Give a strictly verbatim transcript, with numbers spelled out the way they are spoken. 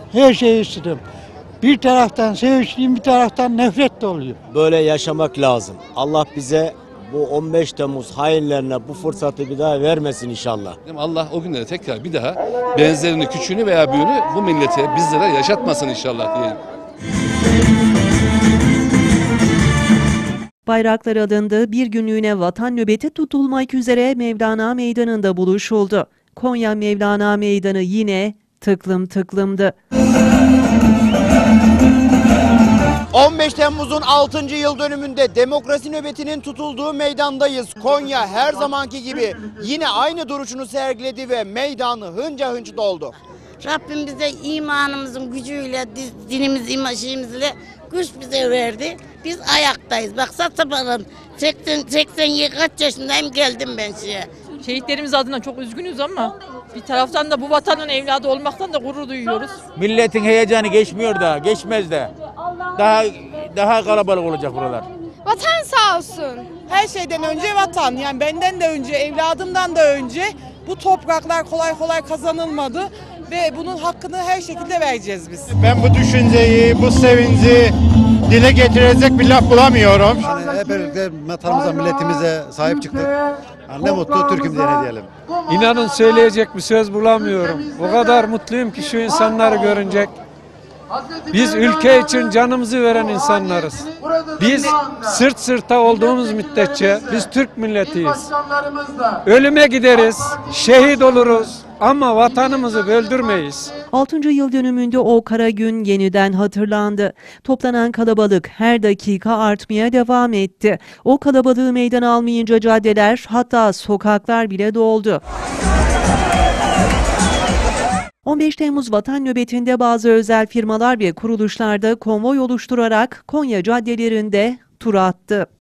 Her şeyi istedim. Bir taraftan sevinçliyim, bir taraftan nefret de oluyor. Böyle yaşamak lazım. Allah bize bu on beş Temmuz hainlerine bu fırsatı bir daha vermesin inşallah. Allah o günleri tekrar bir daha benzerini, küçüğünü veya büyüğünü bu millete, bizlere yaşatmasın inşallah diyelim. Bayraklar alındı, bir günlüğüne vatan nöbeti tutulmak üzere Mevlana Meydanı'nda buluşuldu. Konya Mevlana Meydanı yine tıklım tıklımdı. on beş Temmuz'un altıncı yıl dönümünde demokrasi nöbetinin tutulduğu meydandayız. Konya her zamanki gibi yine aynı duruşunu sergiledi ve meydanı hınca hınç doldu. Rabbim bize imanımızın gücüyle, dinimiz, imajımızla güç bize verdi. Biz ayaktayız. Bak sabahın seksen, seksen kaç yaşındayım, geldim ben şeye. Şehitlerimiz adına çok üzgünüz ama bir taraftan da bu vatanın evladı olmaktan da gurur duyuyoruz. Milletin heyecanı geçmiyor da, geçmez de. Daha daha kalabalık olacak buralar. Vatan sağ olsun. Her şeyden önce vatan, yani benden de önce, evladımdan da önce bu topraklar kolay kolay kazanılmadı ve bunun hakkını her şekilde vereceğiz biz. Ben bu düşünceyi, bu sevinci dile getirecek bir laf bulamıyorum. Hani hep birlikte vatanımıza, milletimize sahip çıktık. Yani ne mutlu Türk'üm diye ne diyelim. İnanın söyleyecek bir söz bulamıyorum. O kadar mutluyum ki şu insanları görünce. Biz ülke için canımızı veren insanlarız. Biz sırt sırta olduğumuz müddetçe biz Türk milletiyiz. Ölüme gideriz, şehit oluruz ama vatanımızı böldürmeyiz. altıncı yıl dönümünde o kara gün yeniden hatırlandı. Toplanan kalabalık her dakika artmaya devam etti. O kalabalığı meydana almayınca caddeler, hatta sokaklar bile doldu. on beş Temmuz Vatan Nöbeti'nde bazı özel firmalar ve kuruluşlarda konvoy oluşturarak Konya caddelerinde tur attı.